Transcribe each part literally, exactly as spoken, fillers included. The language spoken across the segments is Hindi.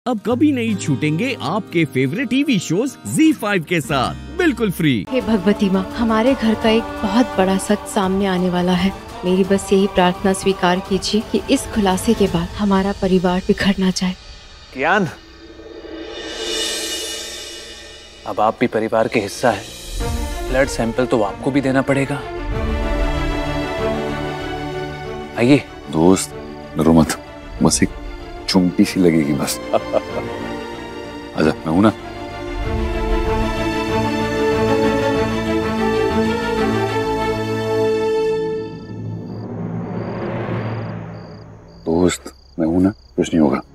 अब कभी नहीं छूटेंगे आपके favourite TV shows Zee five के साथ बिल्कुल फ्री। हे भगवती माँ, हमारे घर का एक बहुत बड़ा सच सामने आने वाला है। मेरी बस यही प्रार्थना स्वीकार कीजिए कि इस खुलासे के बाद हमारा परिवार बिखर ना जाए। कियान, अब आप भी परिवार के हिस्सा है। ब्लड सैंपल तो आपको भी देना पड़ेगा। आइए। दोस्त डरो मत, बस एक चुमटी सी लगेगी बस। आजा, मैं हूं ना। दोस्त मैं हूं ना, कुछ नहीं होगा।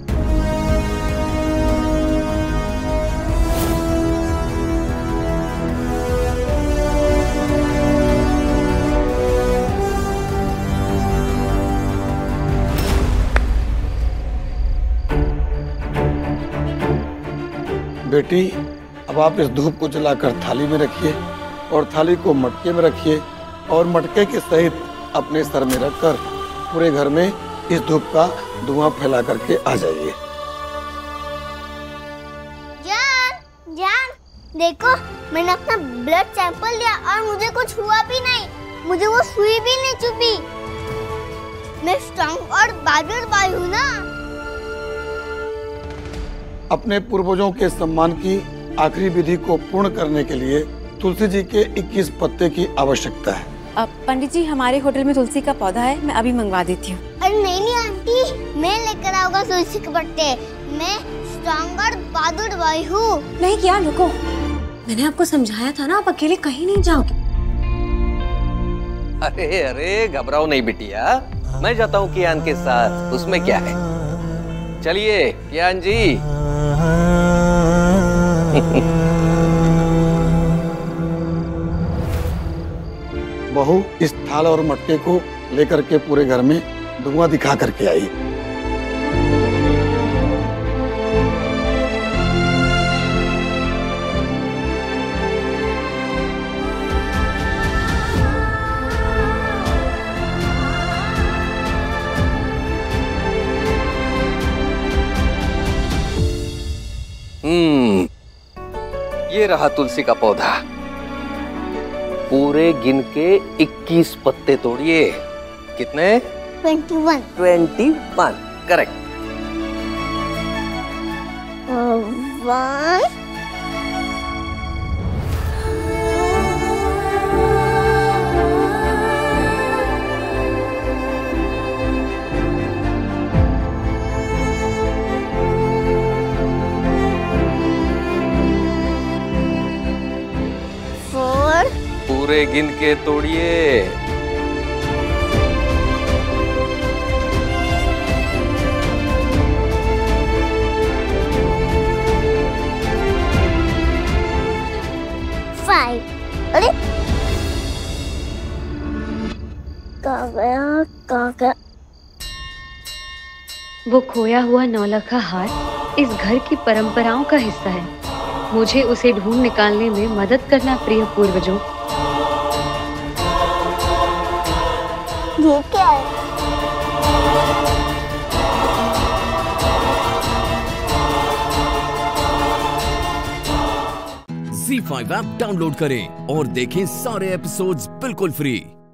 बेटी, अब आप इस धूप को जलाकर थाली में रखिए और थाली को मटके में रखिए और मटके के सहित अपने सर में रखकर पूरे घर में इस धूप का धुआं फैला करके आ जाइए। जान, जान, देखो मैंने अपना ब्लड सैंपल लिया और मुझे कुछ हुआ भी नहीं। मुझे वो सुई भी नहीं चुभी। मैं स्ट्रांग और बहादुर भाई हूँ ना। अपने पूर्वजों के सम्मान की आखिरी विधि को पूर्ण करने के लिए तुलसी जी के इक्कीस पत्ते की आवश्यकता है। अब पंडित जी, हमारे होटल में तुलसी का पौधा है, मैं अभी मंगवा देती हूँ। अरे नहीं नहीं आंटी, मैं लेकर आऊंगा तुलसी के पत्ते। मैं स्ट्रांग और बहादुर भाई हूँ। नहीं किया, रुको, मैंने आपको समझाया था ना, आप अकेले कहीं नहीं जाओगे। अरे अरे घबराओ नहीं बिटिया, मैं जाता हूँ कियान के साथ, उसमें क्या है। चलिए कियान जी। बहू, इस थाल और मटके को लेकर के पूरे घर में धुआं दिखा करके आई। हम्म, ये रहा तुलसी का पौधा। पूरे गिन के इक्कीस पत्ते तोड़िए। कितने? Twenty one. Twenty one, correct. One, पूरे गिन के तोड़िए। फाइव। अरे कहाँ गया, कहाँ गया? वो खोया हुआ नौलखा हार इस घर की परंपराओं का हिस्सा है। मुझे उसे ढूंढ निकालने में मदद करना प्रिय पूर्वजों। ये क्या है? ज़ी फाइव ऐप डाउनलोड करें और देखें सारे एपिसोड्स बिल्कुल फ्री।